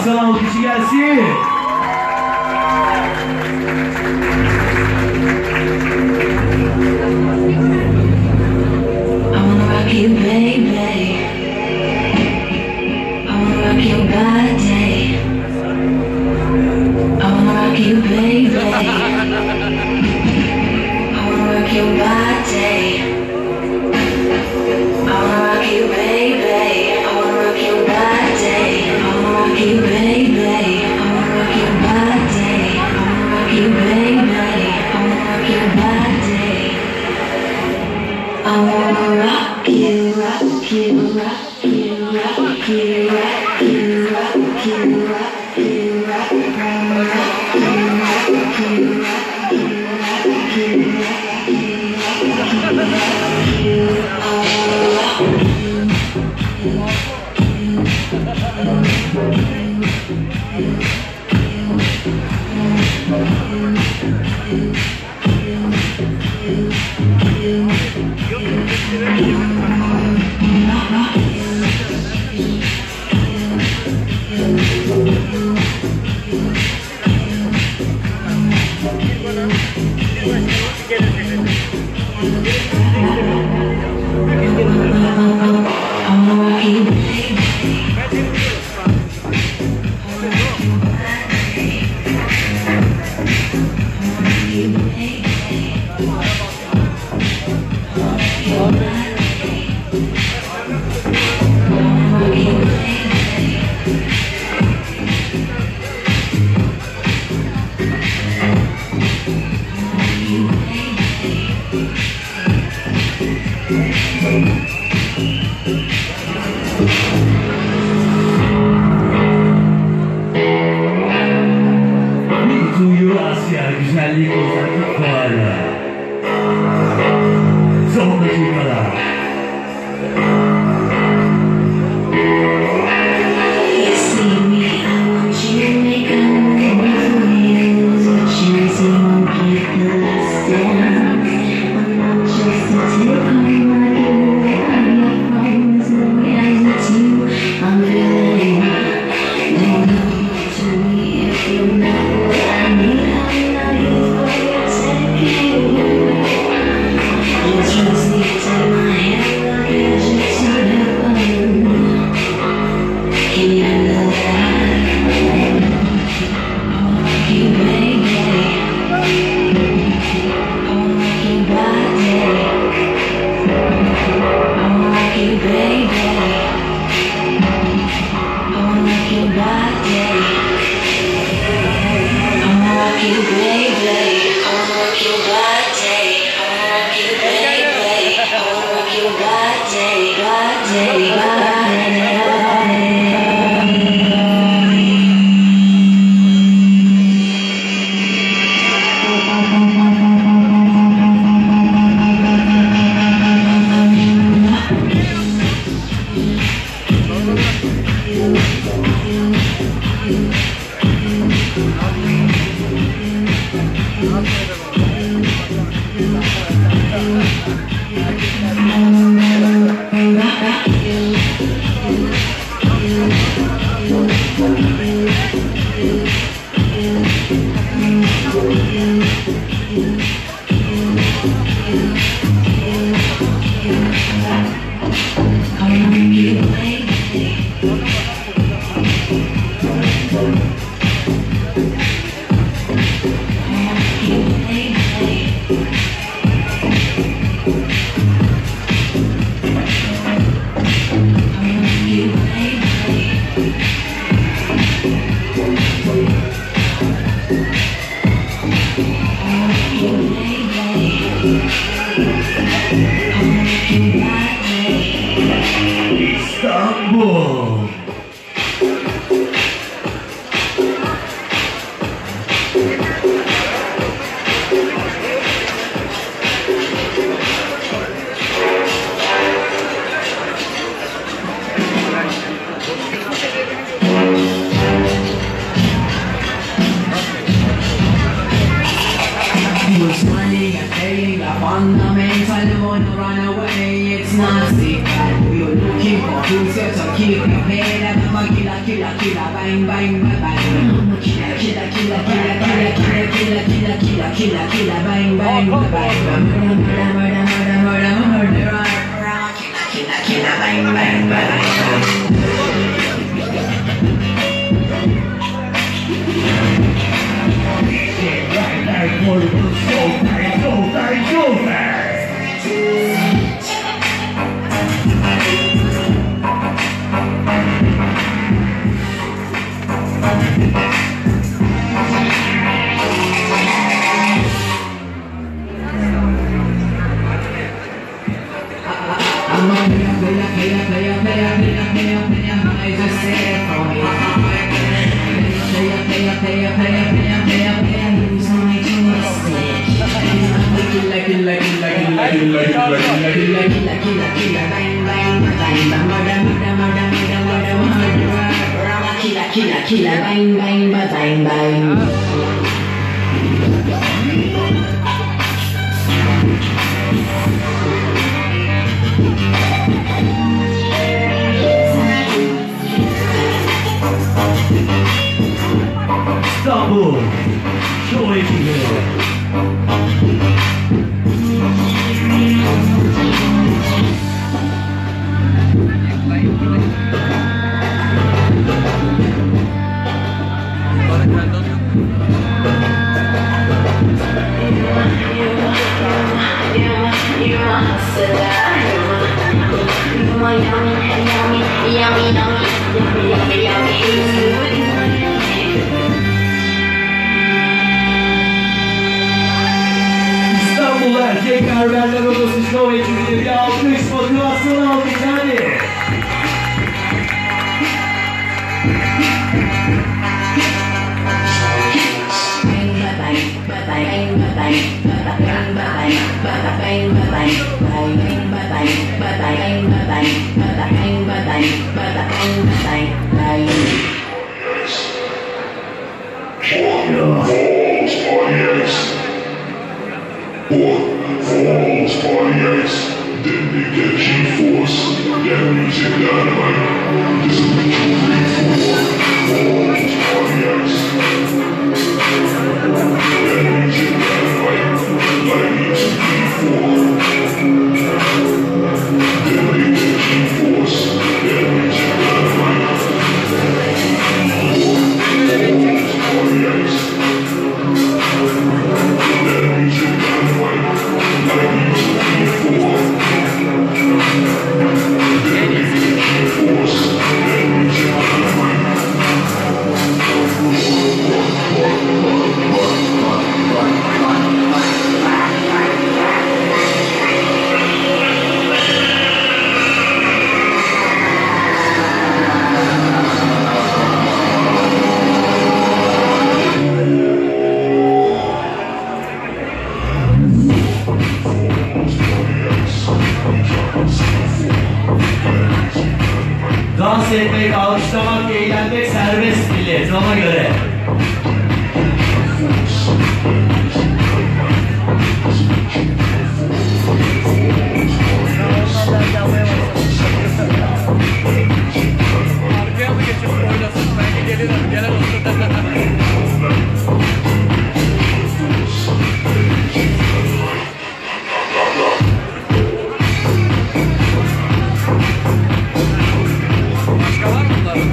Aslan alkışı gelsin. You, baby, I wanna rock your body. I wanna rock you, baby. I wanna rock your body. I wanna rock you, baby. I wanna rock your body. I wanna rock you, baby. I wanna rock your body. I wanna rock you, baby. I wanna rock your body. I wanna rock you, rock you, rock you, rock you, rock you, rock you, rock you, rock you, BeautyEurasia güzellik uzaklık fuarı. Son dakikalar. İstanbul. İstanbul Show ekibi. İstanbul Erkek Berberler Odası Show ekibine bir alkış, motivasyon alkış hadi. Then they get G-Force, that music dynamite. This is what you read for. Falls, party ice. That music dynamite, like music G4. Then they get G-Force, that music dynamite. Falls, party ice. That music dynamite, like music G4. Dans etmek, alkışlamak, eğlenmek serbest millet ona göre. Arkaya mı geçip oynasın? Belki gelirim. Gelen olsun. Başka var mı bunların?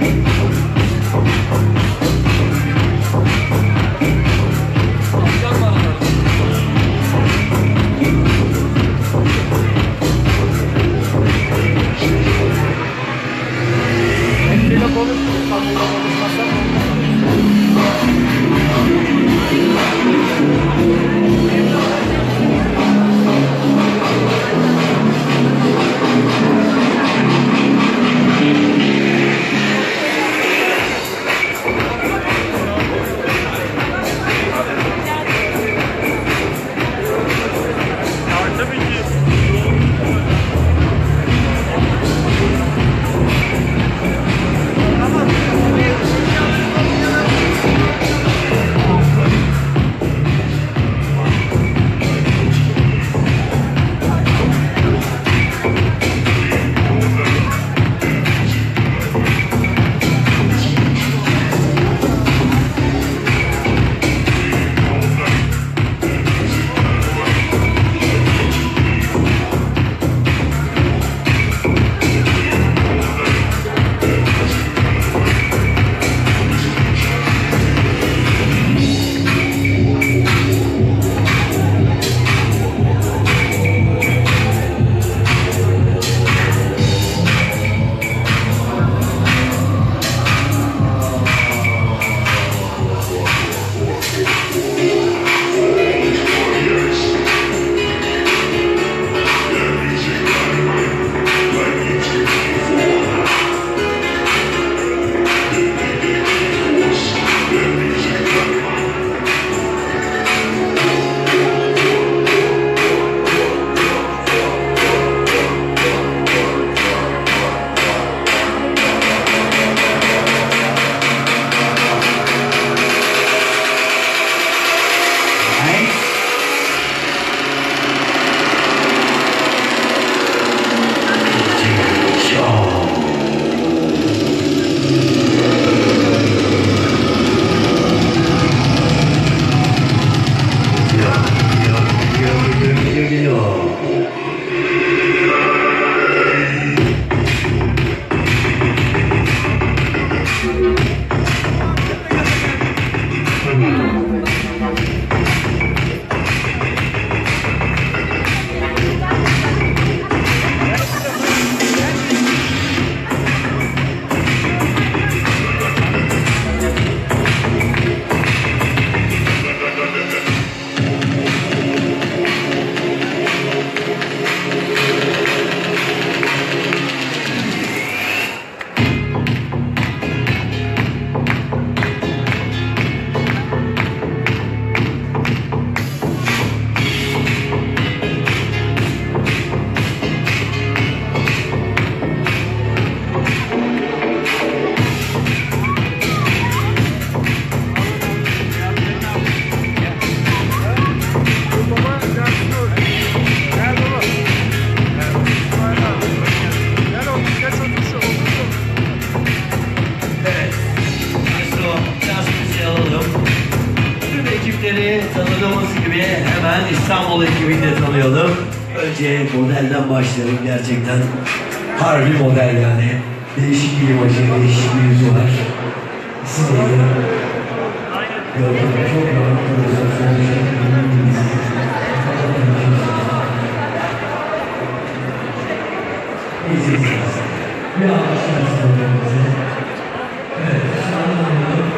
Alacağım bana. tanıdığımız gibi hemen İstanbul ekibini de tanıyalım. Önce modelden başlayalım. Gerçekten harbi model yani. Değişik bir imajı, değişik bir yüzü var. Sineği gördüm. Çok rahat bir alkışlarsın bize. Evet, şu an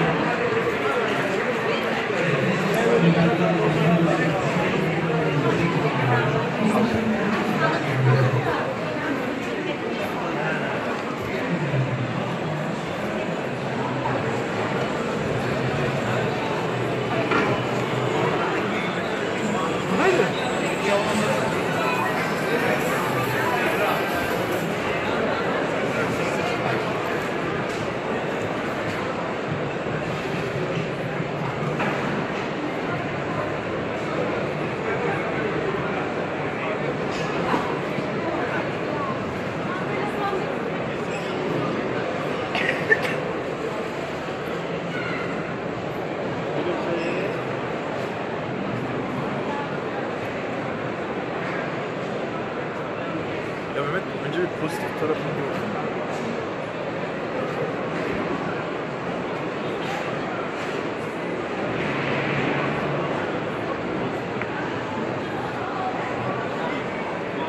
Ya Mehmet, önce bir pozitif tarafını gördüm.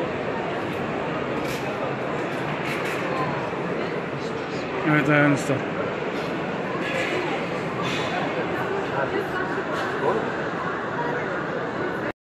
Evet Ayhan Usta.